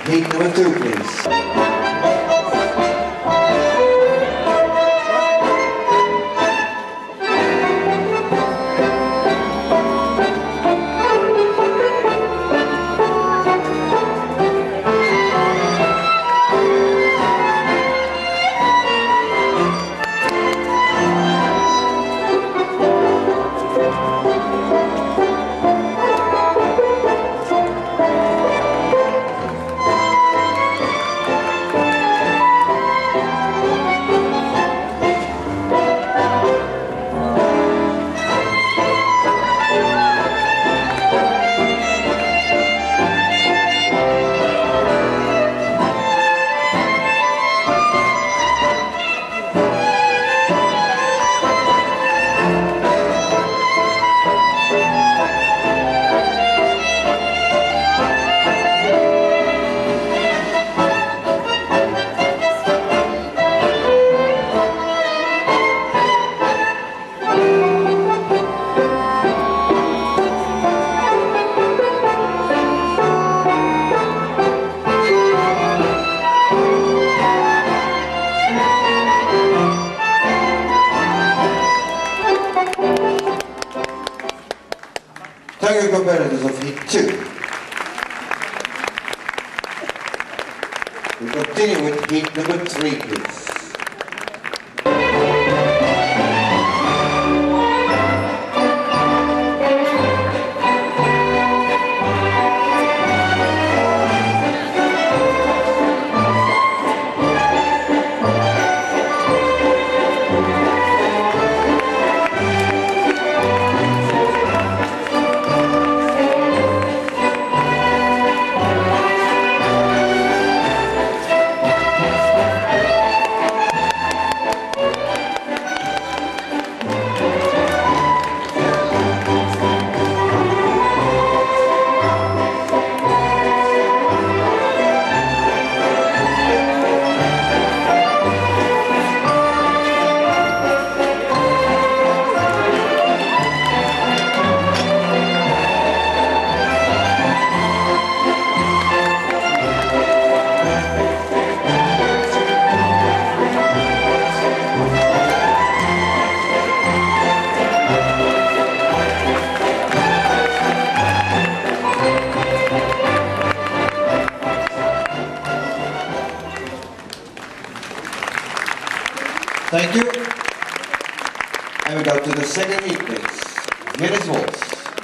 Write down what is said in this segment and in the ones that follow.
heat number 2, please. Tango competitors of heat 2. We continue with heat number 3, please. Thank you. And we go to the second heat, please. Venice Waltz.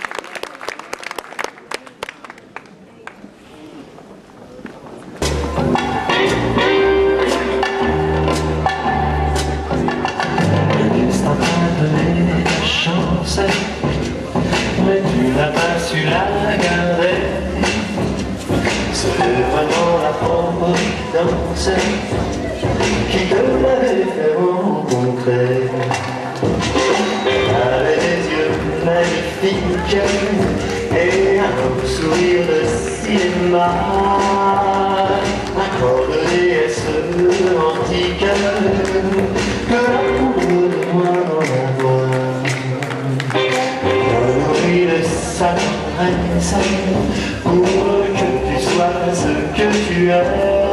Mais tu n'as pas su la garder. C'est vraiment la providence qui te l'avait fait rencontrer. Elle avait des yeux magnifiques et un sourire de cinéma. Un corps de déesse antique que l'amour de moi envoie. Sa promesse pour que tu sois ce que tu es.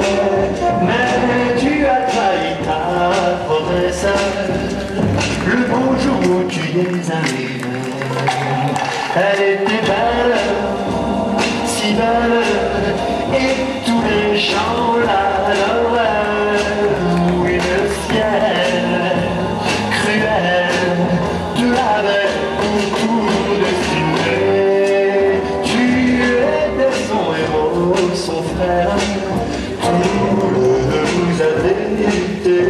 Mais tu as trahi ta promesse le beau jour où tu y es arrivé. Elle était belle, si belle, et tous les champs l'adoraient. Oui, le ciel cruel te l'avait beaucoup destiné. Tu étais son héros, son frère, tout le vous avait lutté.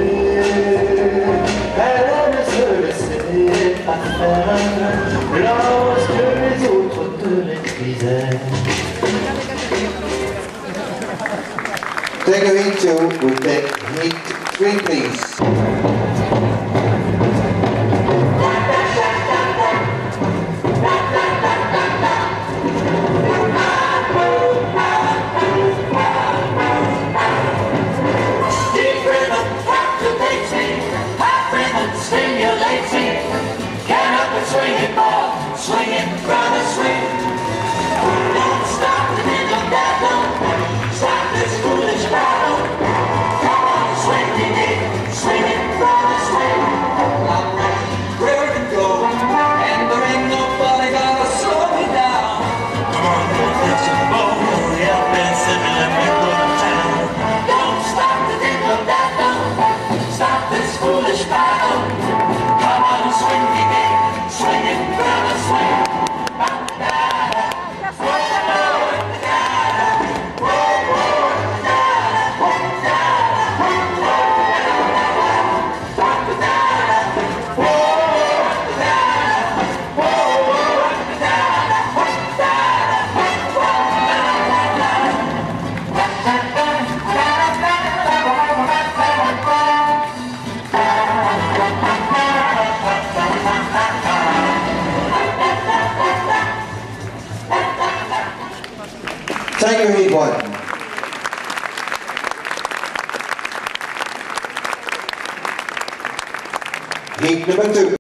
Elle ne se laissait pas faire lorsque les autres te méprisaient. Take a heat 2 with the heat 3, please. Swing it, brother, swing. Don't stop the middle, stop this. Thank you, Heat 1. Heat number 2.